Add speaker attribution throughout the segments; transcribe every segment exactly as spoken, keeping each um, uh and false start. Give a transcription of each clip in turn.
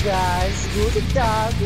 Speaker 1: guys. Guten Tag.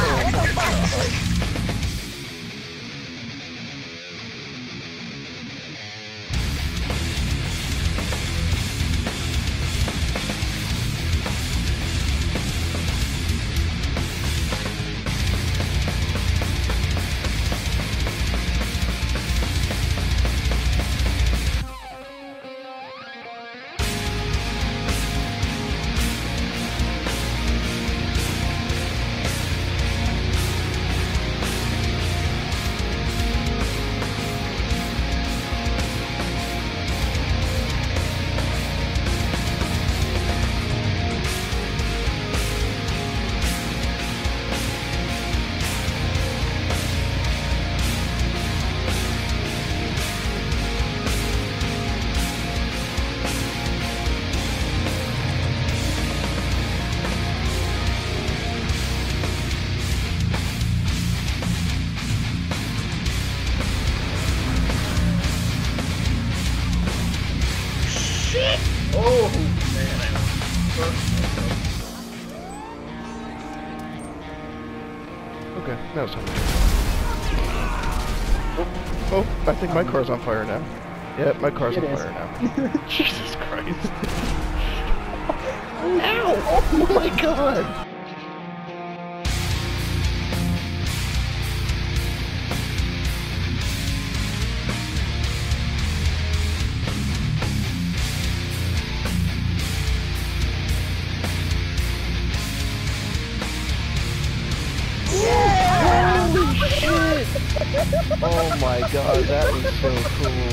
Speaker 2: Oh man,
Speaker 3: Okay, that was something. Oh, oh, I think my car's on fire now. Yeah, my car's
Speaker 1: It
Speaker 3: on
Speaker 1: is.
Speaker 3: fire now. Jesus Christ. Ow! Oh my god! Oh my god, that was so cool.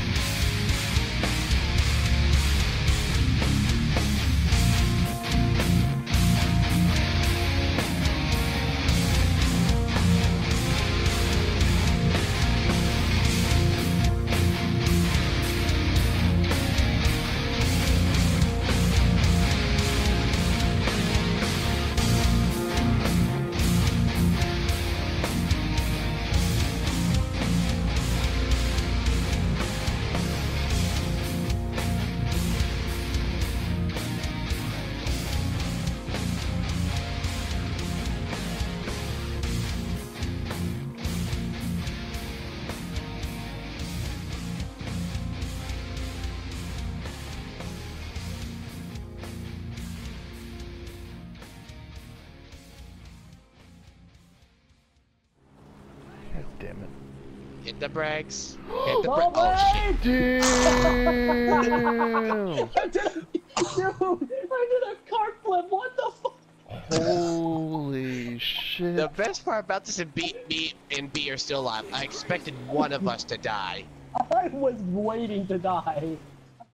Speaker 3: God damn it.
Speaker 4: Hit the brakes. Hit the
Speaker 1: Oh,
Speaker 4: brakes. Oh shit.
Speaker 3: Damn!
Speaker 1: I did a, dude, I did a cart flip. What the fuck?
Speaker 3: Holy shit.
Speaker 4: The best part about this, and B, B and B are still alive. I expected one of us to die.
Speaker 1: I was waiting to die.